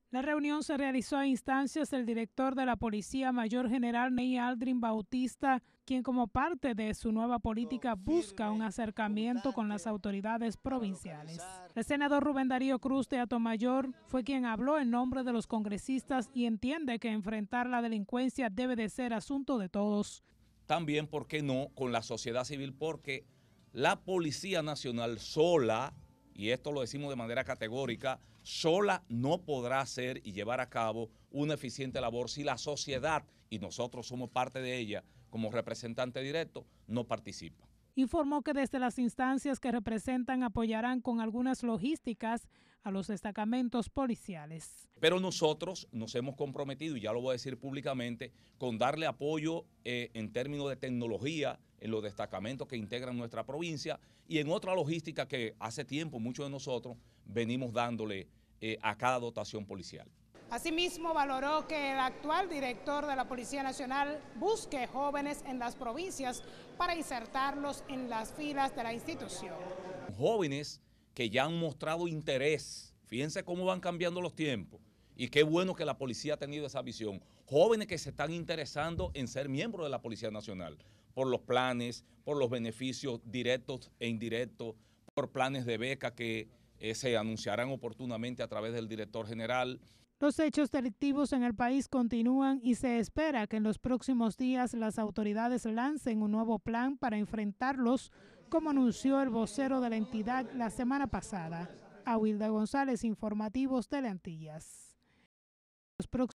La reunión se realizó a instancias del director de la Policía Mayor General Ney Aldrin Bautista, quien como parte de su nueva política busca un acercamiento con las autoridades provinciales. El senador Rubén Darío Cruz de Atomayor fue quien habló en nombre de los congresistas y entiende que enfrentar la delincuencia debe de ser asunto de todos. También, ¿por qué no?, con la sociedad civil, porque la Policía Nacional sola, y esto lo decimos de manera categórica, sola no podrá hacer y llevar a cabo una eficiente labor si la sociedad, y nosotros somos parte de ella como representante directo, no participa. Informó que desde las instancias que representan apoyarán con algunas logísticas a los destacamentos policiales. Pero nosotros nos hemos comprometido, y ya lo voy a decir públicamente, con darle apoyo en términos de tecnología en los destacamentos que integran nuestra provincia y en otra logística que hace tiempo muchos de nosotros venimos dándole a cada dotación policial. Asimismo, valoró que el actual director de la Policía Nacional busque jóvenes en las provincias para insertarlos en las filas de la institución. Jóvenes que ya han mostrado interés, fíjense cómo van cambiando los tiempos, y qué bueno que la policía ha tenido esa visión. Jóvenes que se están interesando en ser miembros de la Policía Nacional, por los planes, por los beneficios directos e indirectos, por planes de beca que se anunciarán oportunamente a través del director general. Los hechos delictivos en el país continúan y se espera que en los próximos días las autoridades lancen un nuevo plan para enfrentarlos, como anunció el vocero de la entidad la semana pasada. Awilda González, Informativos Teleantillas.